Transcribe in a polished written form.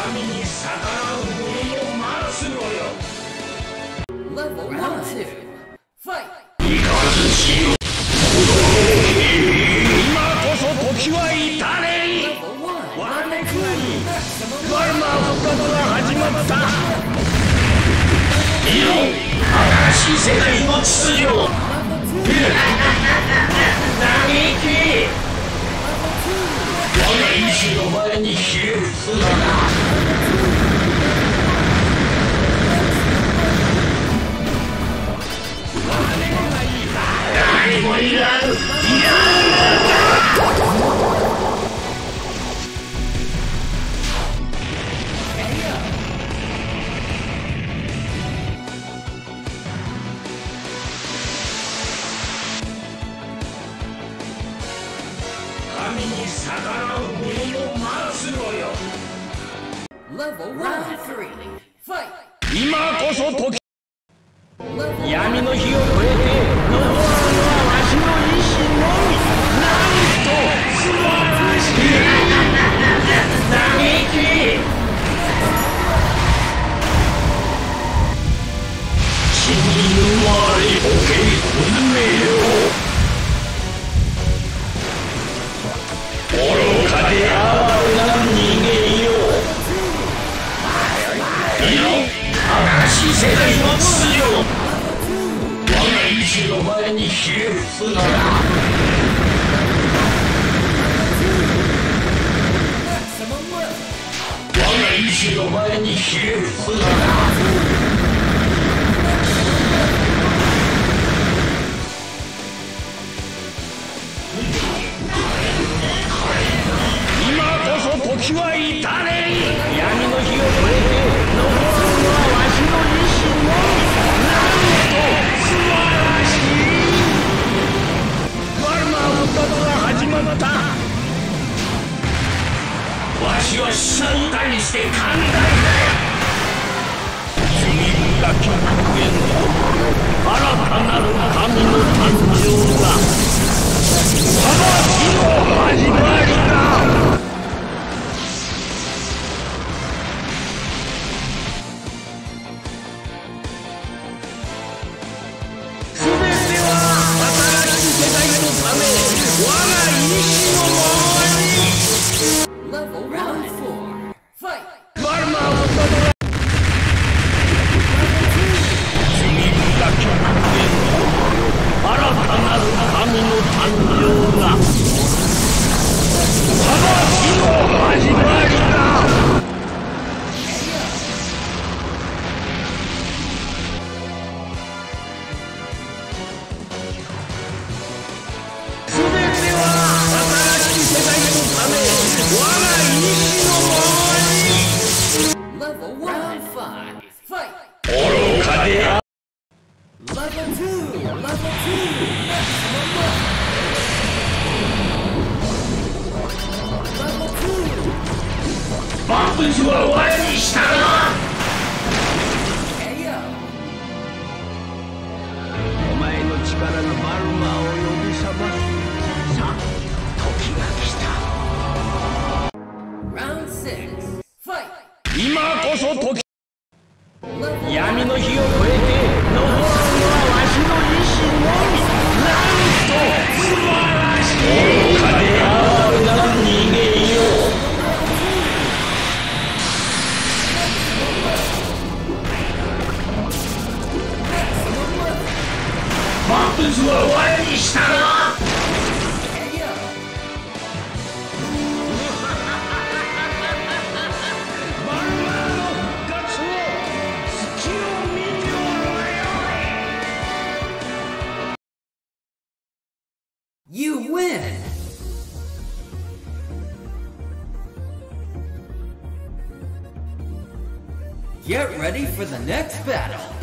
神に逆らう者を回すのよ。 Level 1, 2, fight! いかずしよ。今こそ時は至れん。 Level 1, 我々 Level 2, ワルマー復活が始まった。見ろ、新しい世界の秩序を。嘆き。我が意志の前にひれ伏すのだ。何もいらん。神に逆らう者を回すのよ。 Level 1, 3, fight! 今こそ時。 Level 闇の火を越えて残るのはわしの意志のみ。なんと素晴らしい。嘆き。死に生まれおけ運命よ。愚かで哀れな人間よ。見ろ、新しい世界の秩序を。我が意志の前にひれ伏すのだ。我が意志の前にひれ伏すのだ。今こそ時は至れん。闇の火を越えて残るのはわしの意志のみ。なんと素晴らしい。ワルマー復活が始まった。わしは死者に対して寛大だよ。罪深き人間よ、新たなる神の誕生だ。裁きの始まりだ。すべては新しい世界のため、我が意志のままに。 Level 1, 4, fight! ワルマー復活が。罪深き人間よ、新たなる神の誕生だ。裁きの始まりだ。すべては新しい世界のため、我が意志のままに。 Level 1, 5, fight! 愚かであ。 Level 2, Level 2, maximum weapon! Level 2, 万物は我に従う。 KO! お前の力がバルマーを呼び覚ます。さあ、時が来た。 Round 6, fight! 今こそ時。 Level 闇の火を越えて残るのはわしの意志のみ。なんと素晴らしい。愚かで哀れな人間よ。万物は我に従う。 KO! バルマーの復活を隙を見ておろよ。 You win! Get ready for the next battle!